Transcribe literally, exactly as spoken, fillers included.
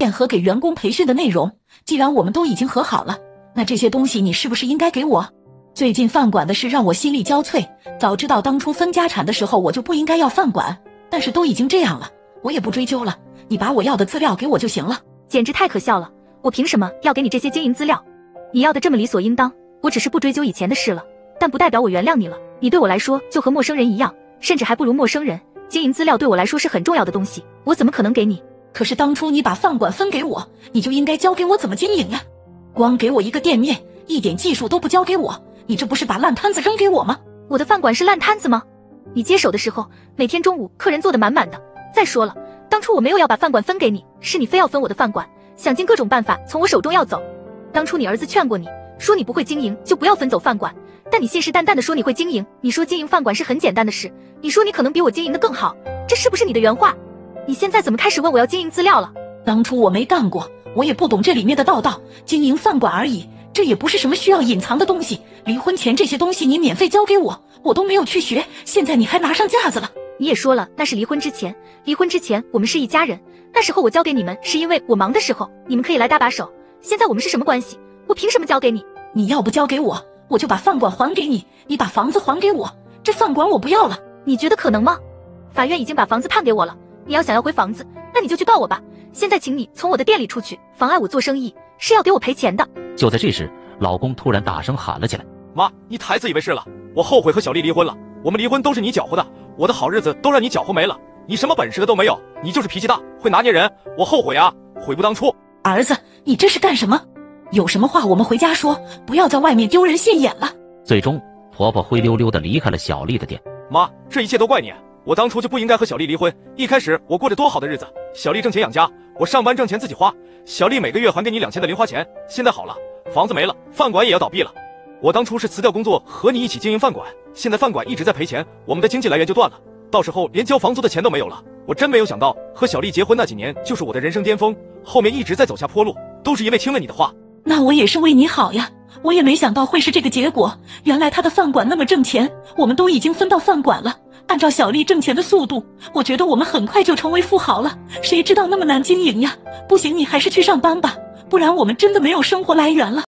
店和给员工培训的内容。既然我们都已经和好了，那这些东西你是不是应该给我？最近饭馆的事让我心力交瘁，早知道当初分家产的时候我就不应该要饭馆，但是都已经这样了，我也不追究了，你把我要的资料给我就行了。 简直太可笑了，我凭什么要给你这些经营资料？你要的这么理所应当，我只是不追究以前的事了，但不代表我原谅你了。你对我来说就和陌生人一样，甚至还不如陌生人。经营资料对我来说是很重要的东西，我怎么可能给你？ 可是当初你把饭馆分给我，你就应该教给我怎么经营呀，光给我一个店面，一点技术都不教给我，你这不是把烂摊子扔给我吗？ 我的饭馆是烂摊子吗？你接手的时候，每天中午客人坐得满满的。再说了，当初我没有要把饭馆分给你，是你非要分我的饭馆，想尽各种办法从我手中要走。当初你儿子劝过你，说你不会经营就不要分走饭馆，但你信誓旦旦地说你会经营，你说经营饭馆是很简单的事，你说你可能比我经营的更好，这是不是你的原话？你现在怎么开始问我要经营资料了？ 当初我没干过，我也不懂这里面的道道，经营饭馆而已，这也不是什么需要隐藏的东西。离婚前这些东西你免费交给我，我都没有去学，现在你还拿上架子了。 你也说了，那是离婚之前，离婚之前我们是一家人，那时候我交给你们是因为我忙的时候你们可以来搭把手，现在我们是什么关系？我凭什么交给你？ 你要不交给我，我就把饭馆还给你，你把房子还给我，这饭馆我不要了。 你觉得可能吗？法院已经把房子判给我了，你要想要回房子，那你就去告我吧。现在请你从我的店里出去，妨碍我做生意，是要给我赔钱的。 就在这时，老公突然大声喊了起来： 妈，你太自以为是了，我后悔和小丽离婚了，我们离婚都是你搅和的，我的好日子都让你搅和没了，你什么本事的都没有，你就是脾气大，会拿捏人，我后悔啊，悔不当初。 儿子，你这是干什么？有什么话我们回家说，不要在外面丢人现眼了。 最终婆婆灰溜溜地离开了小丽的店。 妈，这一切都怪你，我当初就不应该和小丽离婚，一开始我过着多好的日子，小丽挣钱养家，我上班挣钱自己花，小丽每个月还给你两千的零花钱，现在好了，房子没了，饭馆也要倒闭了。我当初是辞掉工作和你一起经营饭馆，现在饭馆一直在赔钱，我们的经济来源就断了，到时候连交房租的钱都没有了。我真没有想到和小丽结婚那几年就是我的人生巅峰，后面一直在走下坡路，都是因为听了你的话。 那我也是为你好呀，我也没想到会是这个结果，原来他的饭馆那么挣钱，我们都已经分到饭馆了，按照小丽挣钱的速度，我觉得我们很快就成为富豪了，谁知道那么难经营呀。不行，你还是去上班吧，不然我们真的没有生活来源了。